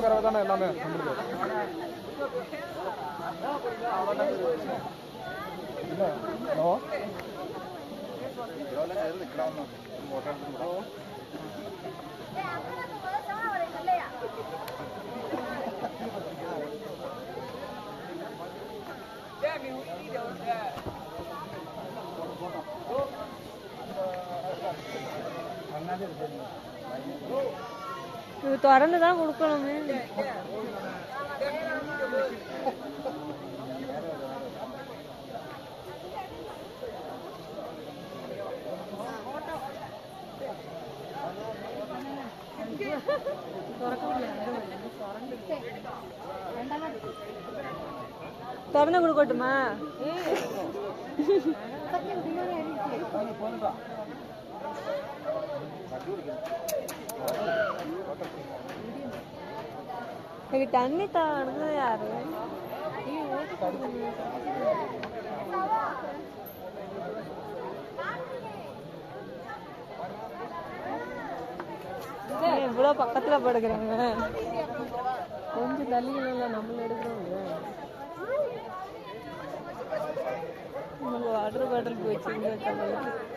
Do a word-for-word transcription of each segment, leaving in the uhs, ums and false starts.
கறவை தானே எல்லாமே நம்மளுக்கு. இல்லை ஹலோ இது திறந்து தான் கொடுக்கணுமே. திறந்து கொடுக்கட்டுமா? எனக்கு தண்ணி தானது யாரு இவ்வளவு பக்கத்துல படுக்கிறாங்க. கொஞ்சம் தள்ளிகள நம்மள எடுக்கிறோம். வாட்டர் பாட்டில் போயிடுச்சு.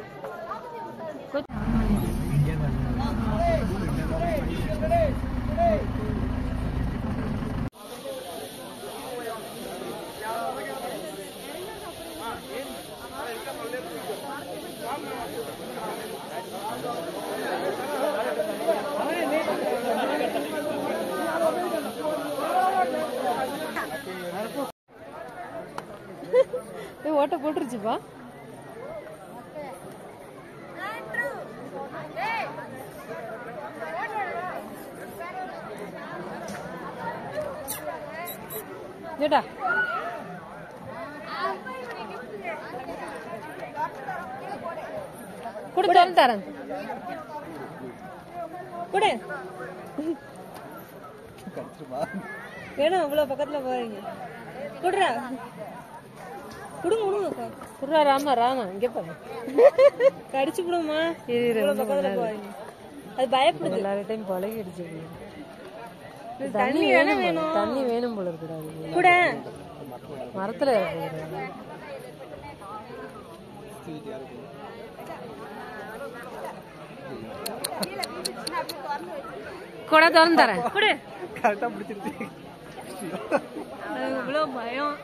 ஓட்ட போட்டுருச்சுப்பா. ஏடா குடு தரேன் தரேன் குடு வேணும். அவ்வளவு பக்கத்துல போறீங்க. குடுறா குடுங்க குடுங்க குடுறா. ராமா ராமா இங்க பாரு. கடிச்சு விடுமா? பக்கத்துல போறீங்க. அது பயப்படுது. எல்லார்டையும் பழகிடுச்சு. தண்ணி வேணும் வேணும் தண்ணி வேணும் போல இருக்கக்கூடாது. கூட மரத்துல கூட திறந்து தரேன். குடு. கரெக்டா பிடிச்சிருச்சு. இவ்வளவு பயம்.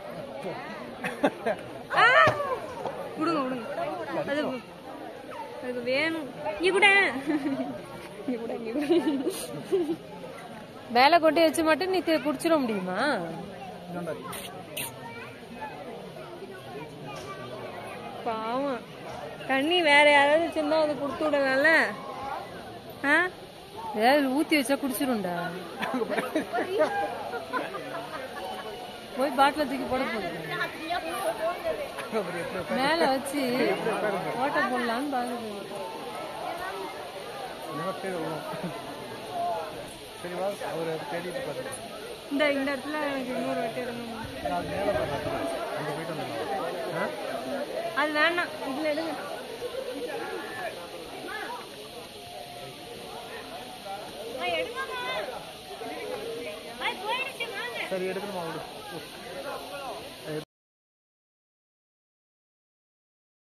குடுங்க குடுங்க. அது அதுக்கு வேணும். இங்க கூட இங்க கூட இங்க கூட மேல கொட்டி வச்சு மட்டும் நீ குடிச்சிட முடியுமா? பாவம். தண்ணி வேற யாராவது வச்சிருந்தா அதை கொடுத்து விடலாம்ல. ஏதாவது ஊத்தி வச்சா குடிச்சிரும்டா. போய் பாட்டில தூக்கி போட போகுது. மேல வச்சு ஓட்ட போடலான்னு பாக்குது. இந்த இந்த இடத்துல எனக்கு இன்னொரு வெட்டி எடுக்கணும். அது வேணாம். இதுல எடுங்க. சரி எடுக்கணுமா?